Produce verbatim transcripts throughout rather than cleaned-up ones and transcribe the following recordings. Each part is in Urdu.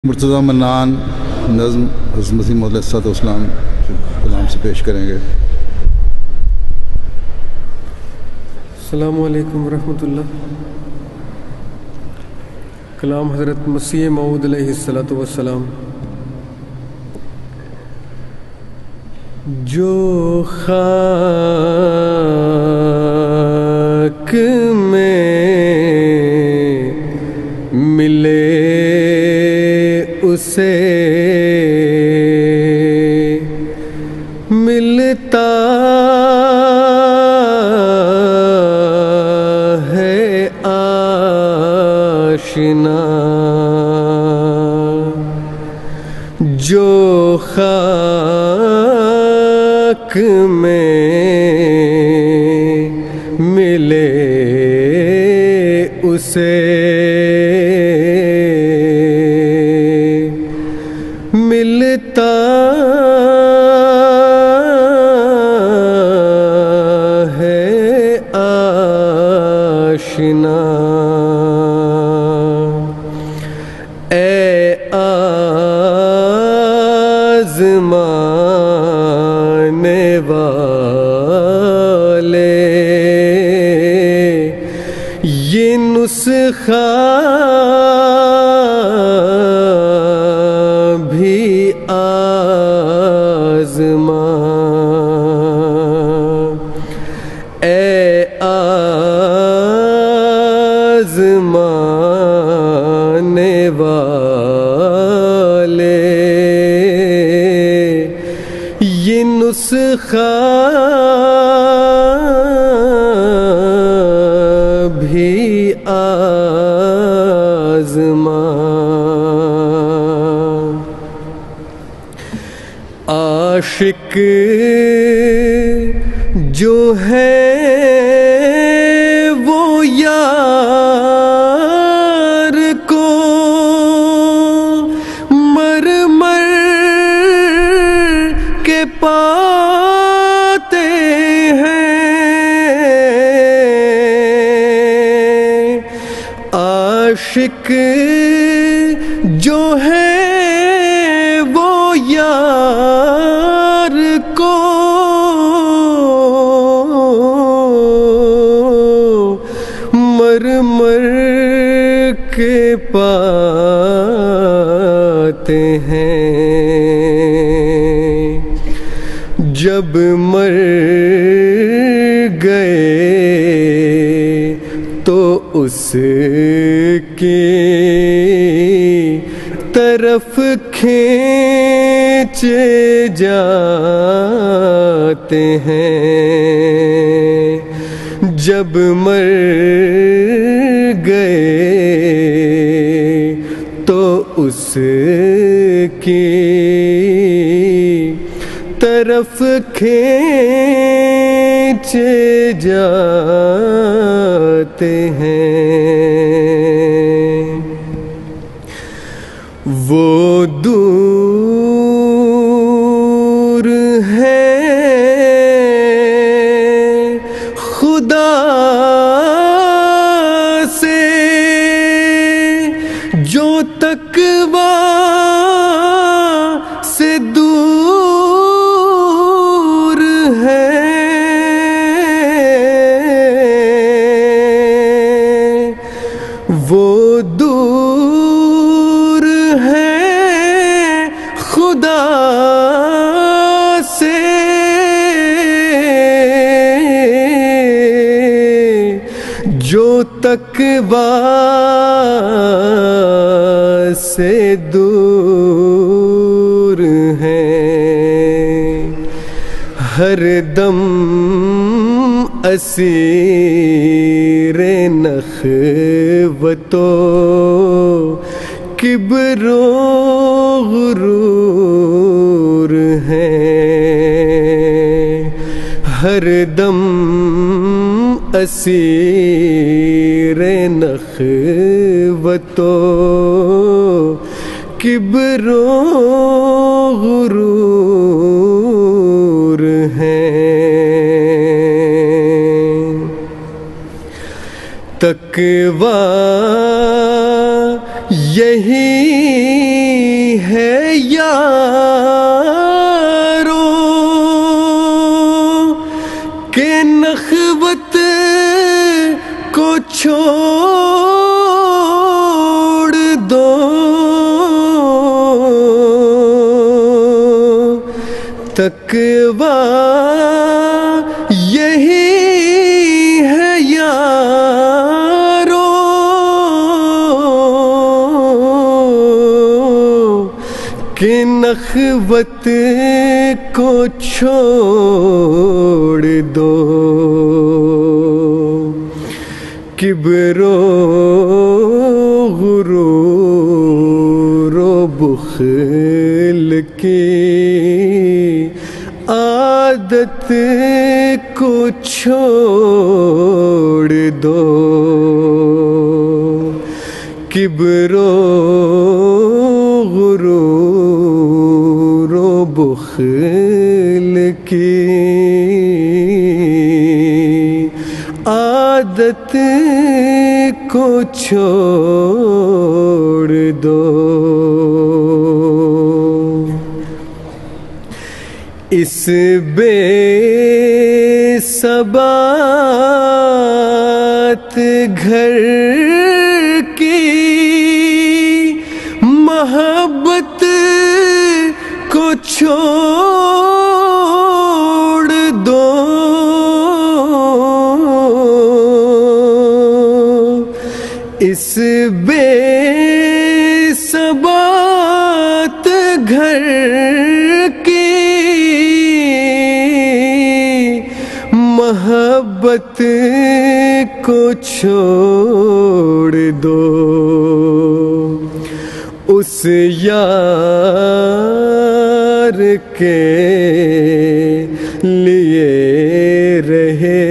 مرتضی منان نظم حضرت مسیح موعود علیہ الصلوۃ والسلام کلام سے پیش کریں گے۔ السلام علیکم ورحمۃ اللہ۔ کلام حضرت مسیح موعود علیہ الصلوۃ والسلام۔ جو خاک میں ملے اسے ملتا ہے آشنا، جو خاک میں ملے اسے ملتا ہے آشنا۔ اے آزمانے والے، یہ نسخہ بھی آزما۔ اے آزمانے والے، یہ نسخہ بھی آزما۔ عاشق جو ہے وہ یار کو مر مر کے پاتے ہیں۔ عاشق جو ہے وہ یار کو مر مر کے پاتے ہیں۔ جب مر گئے تو اس کی طرف کھینچے جاتے ہیں۔ جب مر گئے تو اس کی طرف کھینچے جاتے ہیں۔ وہ دور ہے خدا سے، جو تقویٰ سے دور ہے۔ وہ دور ہے خدا سے، جو تقویٰ سے دور ہے۔ ہر دم اسیر نخوت و کبر و غرور ہیں۔ ہر دم اسیر نخوت و کبر و غرور ہیں۔ تقویٰ یہی تقویٰ یہی ہے یارو کہ نخوت کو چھوڑ دو، کبر و غرور و بخل کی عادت کو چھوڑ دو، کبر و غرور و بخل کی عادت کو چھوڑ دو۔ اس بے ثبات گھر کی محبت کو چھوڑ دو، اس بے ثبات گھر کی محبت کو چھوڑ دو، اس یار کے لیے رہے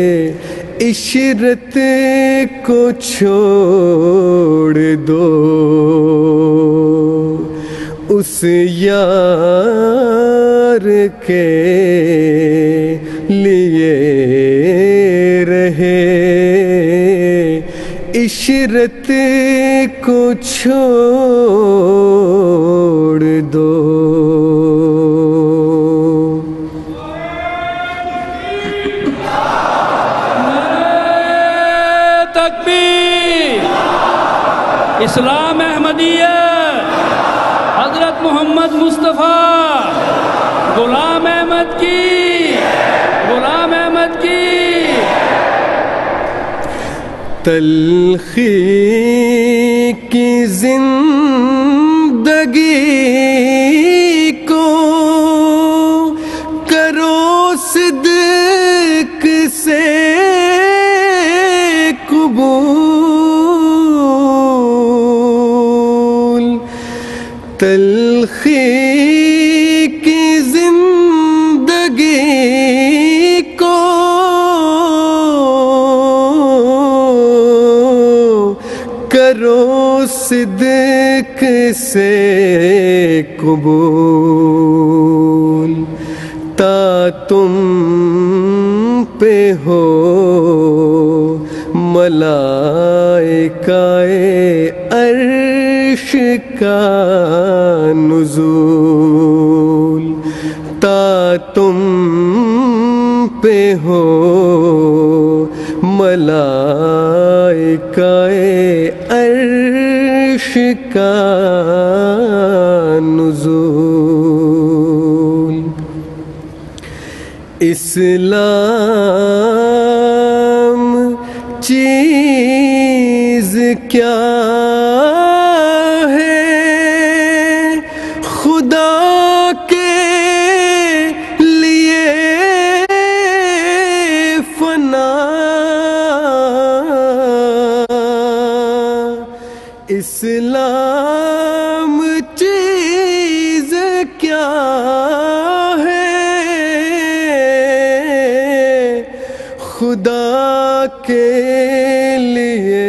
عشرت کو چھوڑ دو، اس یار کے لیے رہے عشرت کو چھوڑ دو۔ اسلام احمدیہ، حضرت محمد مصطفیٰ، غلام احمد کی، غلام احمد کی۔ تلخی کی زندگی کو کرو صدق سے قبول، تلخی کی زندگی کو کرو صدق سے قبول، تا تم پہ ہو ملائکہ عرش کا نزول، تا تم پہ ہو ملائکہ عرش کا نزول۔ اسلام چیز کیا ہے خدا کے لیے فنا، اسلام چیز کیا ہے خدا کے لیے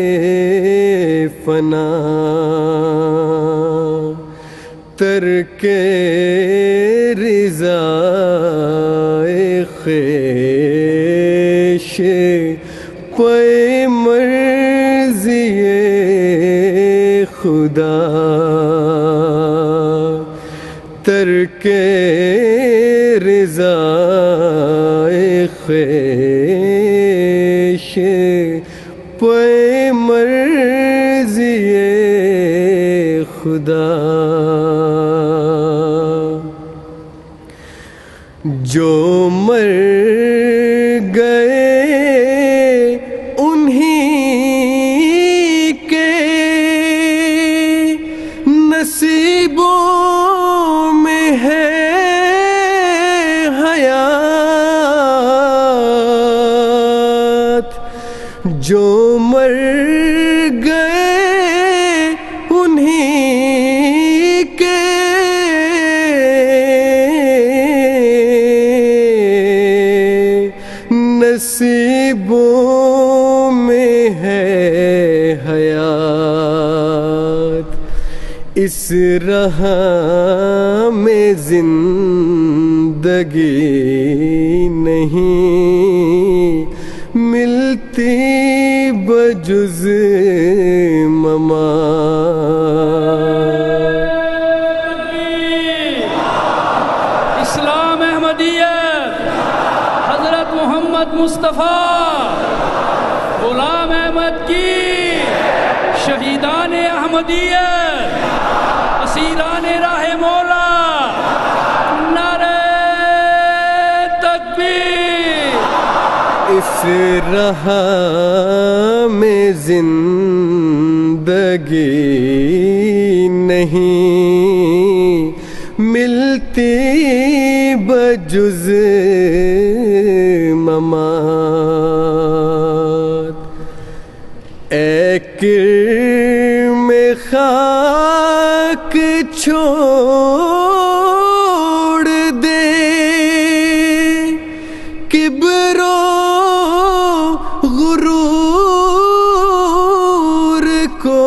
فنا، ترک رضا خویش پہ مرضی خدا، ترک رضا خویش پہ مرضی خدا۔ جو مر گئے انہی کے نصیبوں میں ہے حیات، جو مر گئے انہی کے نصیبوں میں ہے حیات، اس راہ میں زندگی نہیں ملتی بجز ممات۔ اسلام احمدیت حضرت محمد مصطفیٰ غلام احمد کی، شہیدان احمدیت اسیران راہ مولا، نعرہ تکبیر۔ اس راہ میں زندگی نہیں ملتی بجز ممات۔ اے کرم خاک چھوڑ دے کبر و غرور کو،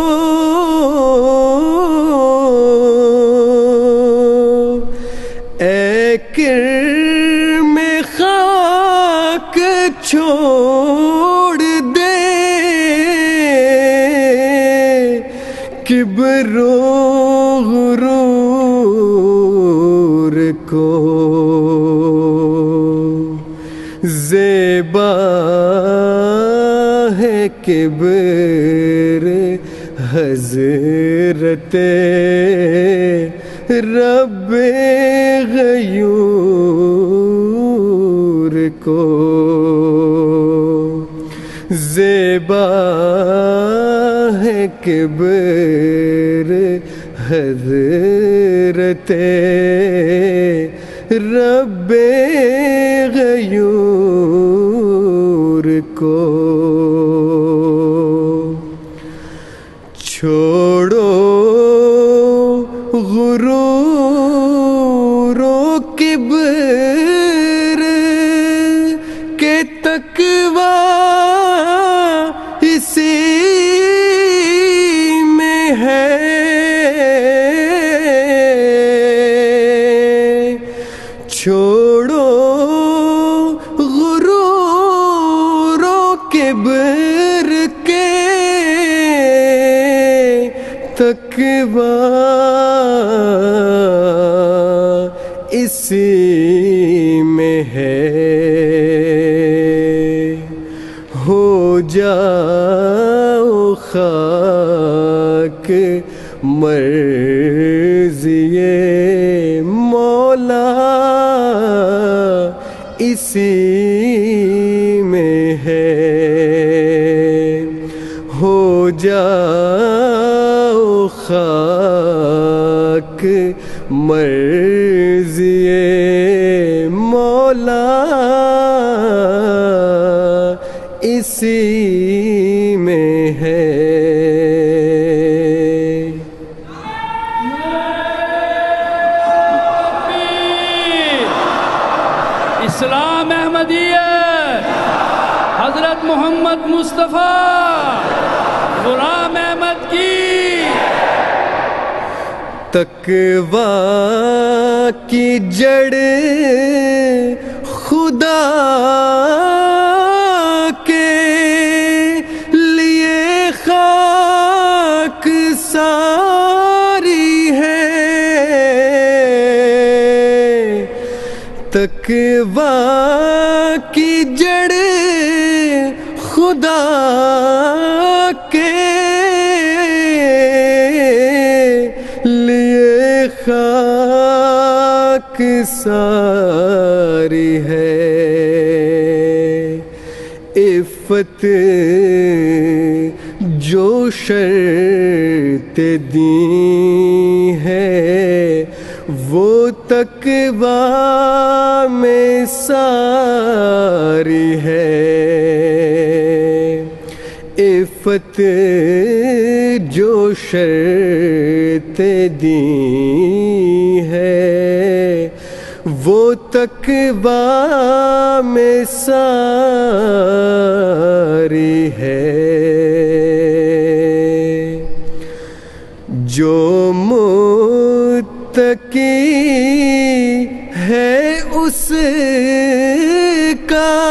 اے کرم خاک چھوڑ دے کبر و غرور کو، زیبا ہے کبر حضرت رب غیور کو، زیبا ہے کبر حضرت رب غیور کو۔ چھوڑو غرور و کبر کے تقویٰ اسی میں ہے، چھوڑو غرور و کبر کے تقویٰ اسی میں ہے، ہو جاؤ خاک مرضی مولا اسی میں ہے، ہو جاؤ خاک مرضی مولا اسی میں ہے۔ اسلام احمدیت حضرت محمد مصطفیٰ غلام احمد کی، تقویٰ کی جڑ خدا کے لیے خاک ساری ہے، تقویٰ کی جڑ خدا کے لیے خاک ساری ہے، عفت جو شرط دی ہے وہ تقویٰ میں ساری ہے، عفت جو شرط دی ہے وہ تقویٰ میں ساری ہے، جو متقی ہے اس کا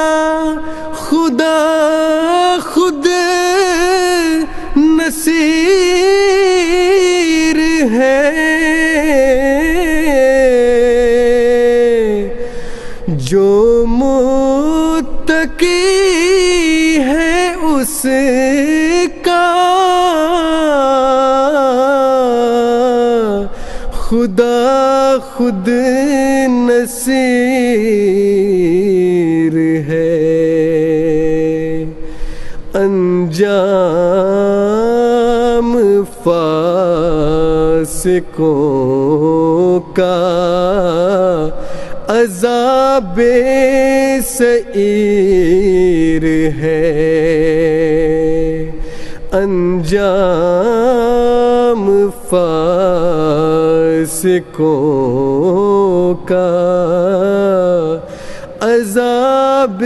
خدا خود نصیر ہے، جو متقی ہے اس کا خدا خود نصیر ہے، انجام فاسقوں کا عذاب سعیر ہے، انجام فاسقوں کا عذاب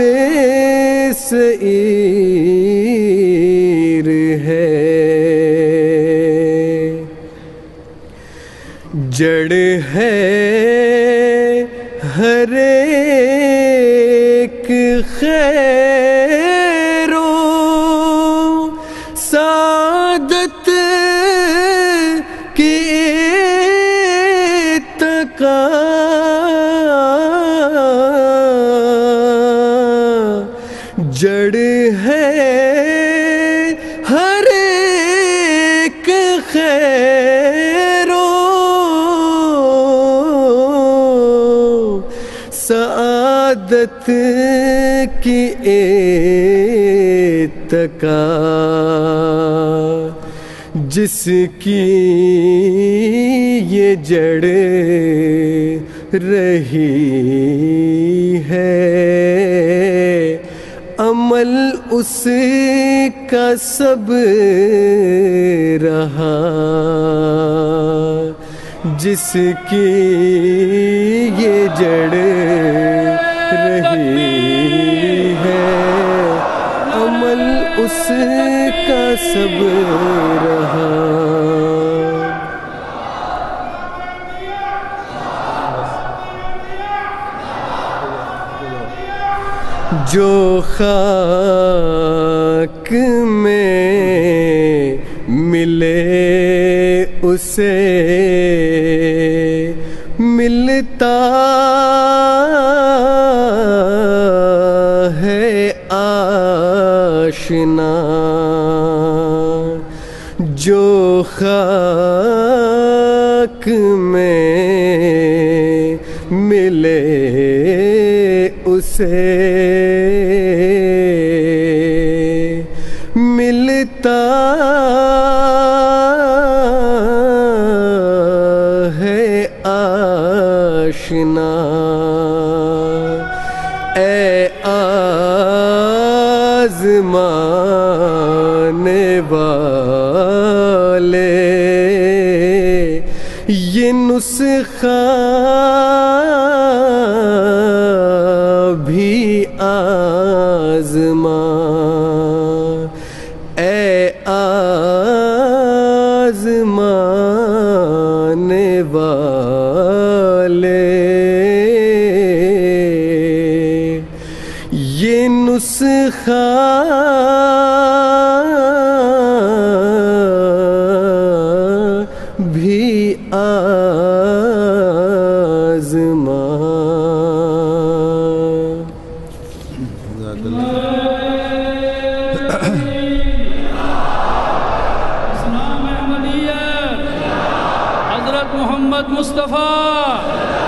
سعیر ہے، جڑ ہے ہر ایک خیر و سعادت کی اتقا، جڑ ہے ہر ایک خیر و سعادت کی اتقا، جس کی یہ جڑ رہی ہے عمل اس کا سب رہا، جس کی یہ جڑ رہی ہے عمل اس کا سب رہا، جو خاک میں ملے اسے ملتا ہے آشنا، جو خاک میں ملے اسے ملتا ہے آشنا، اے آزمانے والے یہ نسخہ بھی آزما، اے آزمانے والے یہ نسخہ بھی آزما۔ اسلام احمدیت حضرت محمد مصطفیٰ